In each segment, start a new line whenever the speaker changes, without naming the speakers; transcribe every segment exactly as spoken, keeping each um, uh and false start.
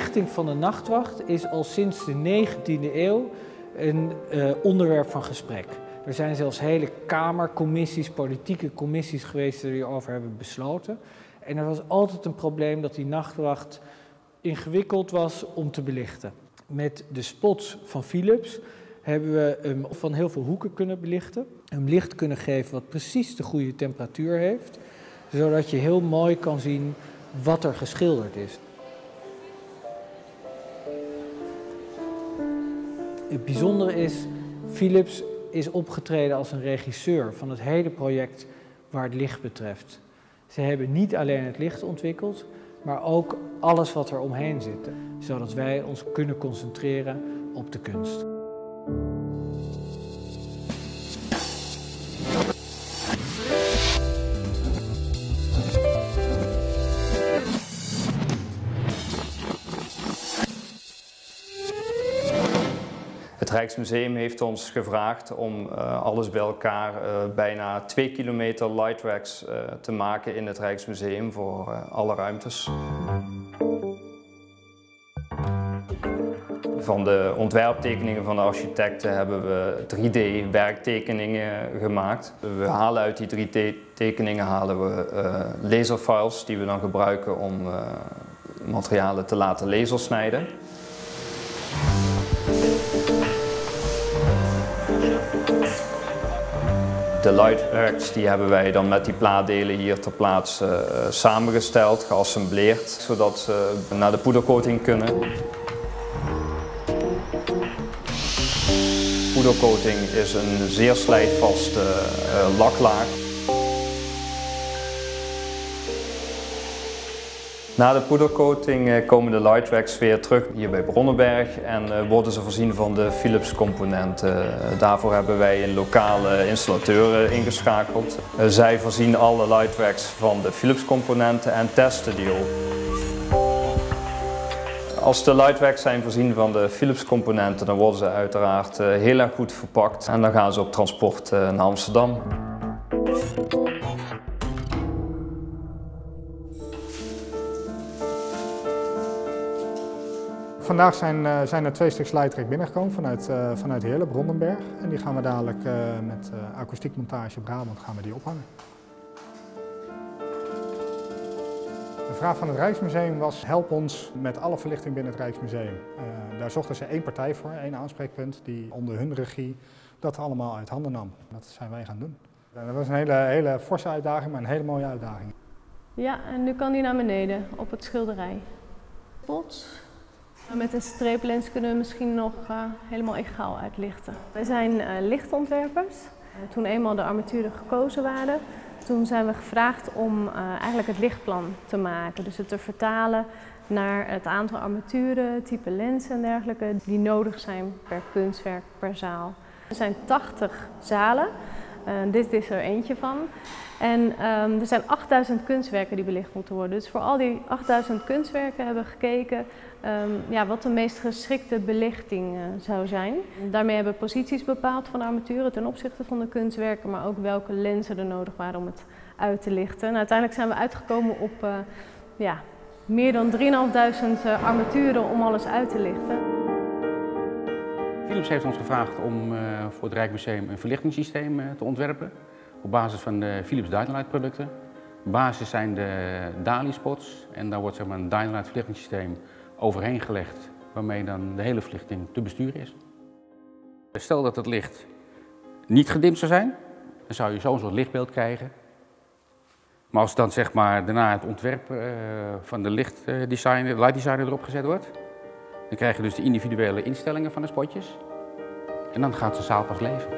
belichting van de nachtwacht is al sinds de negentiende eeuw een uh, onderwerp van gesprek. Er zijn zelfs hele kamercommissies, politieke commissies geweest die hierover hebben besloten. En er was altijd een probleem dat die nachtwacht ingewikkeld was om te belichten. Met de spots van Philips hebben we hem van heel veel hoeken kunnen belichten. Hem licht kunnen geven wat precies de goede temperatuur heeft. Zodat je heel mooi kan zien wat er geschilderd is. Het bijzondere is, Philips is opgetreden als een regisseur van het hele project waar het licht betreft. Ze hebben niet alleen het licht ontwikkeld, maar ook alles wat er omheen zit, zodat wij ons kunnen concentreren op de kunst.
Het Rijksmuseum heeft ons gevraagd om uh, alles bij elkaar uh, bijna twee kilometer lightracks uh, te maken in het Rijksmuseum voor uh, alle ruimtes. Van de ontwerptekeningen van de architecten hebben we drie D werktekeningen gemaakt. We halen uit die drie D tekeningen halen we uh, laserfiles die we dan gebruiken om uh, materialen te laten lasersnijden. De lightracks die hebben wij dan met die plaatdelen hier ter plaatse uh, samengesteld, geassembleerd, zodat ze naar de poedercoating kunnen. Poedercoating is een zeer slijtvaste uh, laklaag. Na de poedercoating komen de lightracks weer terug hier bij Bronnenberg en worden ze voorzien van de Philips componenten. Daarvoor hebben wij een lokale installateur ingeschakeld. Zij voorzien alle lightracks van de Philips componenten en testen die ook. Als de lightracks zijn voorzien van de Philips componenten, dan worden ze uiteraard heel erg goed verpakt en dan gaan ze op transport naar Amsterdam.
Vandaag zijn, uh, zijn er twee stuks lightrack binnengekomen vanuit, uh, vanuit Heerlen, Bronnenberg. En die gaan we dadelijk uh, met uh, akoestiekmontage Brabant gaan we die ophangen. De vraag van het Rijksmuseum was: help ons met alle verlichting binnen het Rijksmuseum. Uh, daar zochten ze één partij voor, één aanspreekpunt die onder hun regie dat allemaal uit handen nam. Dat zijn wij gaan doen. En dat was een hele, hele forse uitdaging, maar een hele mooie uitdaging.
Ja, en nu kan die naar beneden op het schilderij. Spots. Met een streeplens kunnen we misschien nog uh, helemaal egaal uitlichten. Wij zijn uh, lichtontwerpers. Uh, toen eenmaal de armaturen gekozen waren, toen zijn we gevraagd om uh, eigenlijk het lichtplan te maken. Dus het te vertalen naar het aantal armaturen, type lenzen en dergelijke die nodig zijn per kunstwerk, per zaal. Er zijn tachtig zalen. Uh, dit is er eentje van. En um, er zijn achtduizend kunstwerken die belicht moeten worden. Dus voor al die achtduizend kunstwerken hebben we gekeken um, ja, wat de meest geschikte belichting uh, zou zijn. Daarmee hebben we posities bepaald van de armaturen ten opzichte van de kunstwerken, maar ook welke lenzen er nodig waren om het uit te lichten. En uiteindelijk zijn we uitgekomen op uh, ja, meer dan drieduizend vijfhonderd uh, armaturen om alles uit te lichten.
Philips heeft ons gevraagd om uh, voor het Rijksmuseum een verlichtingssysteem uh, te ontwerpen. Op basis van de Philips Dynalight producten. De basis zijn de Dali spots en daar wordt zeg maar, een Dynalight verlichtingssysteem overheen gelegd waarmee dan de hele verlichting te besturen is. Stel dat het licht niet gedimd zou zijn, dan zou je zo'n soort lichtbeeld krijgen. Maar als dan zeg maar, daarna het ontwerp uh, van de lichtdesigner, de lightdesigner erop gezet wordt, dan krijg je dus de individuele instellingen van de spotjes en dan gaat de zaal pas leven.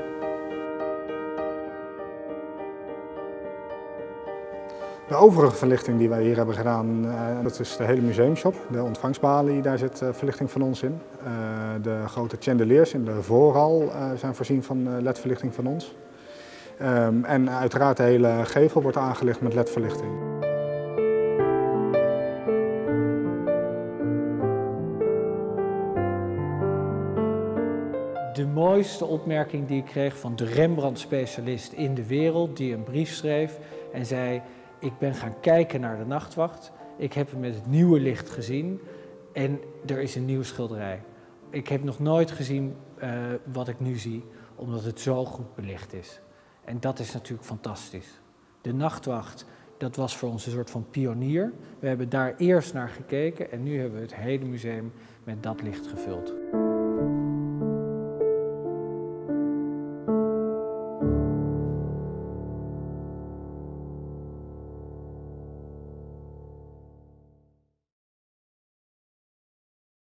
De overige verlichting die wij hier hebben gedaan, uh, dat is de hele museumshop. De ontvangstbalie, daar zit uh, verlichting van ons in. Uh, de grote chandeliers in de voorhal uh, zijn voorzien van uh, L E D-verlichting van ons. Um, en uiteraard de hele gevel wordt aangelicht met L E D-verlichting.
De mooiste opmerking die ik kreeg van de Rembrandt-specialist in de wereld, die een brief schreef en zei: ik ben gaan kijken naar de nachtwacht, ik heb hem met het nieuwe licht gezien En er is een nieuwe schilderij. Ik heb nog nooit gezien uh, wat ik nu zie, omdat het zo goed belicht is. En dat is natuurlijk fantastisch. De Nachtwacht, dat was voor ons een soort van pionier. We hebben daar eerst naar gekeken en nu hebben we het hele museum met dat licht gevuld.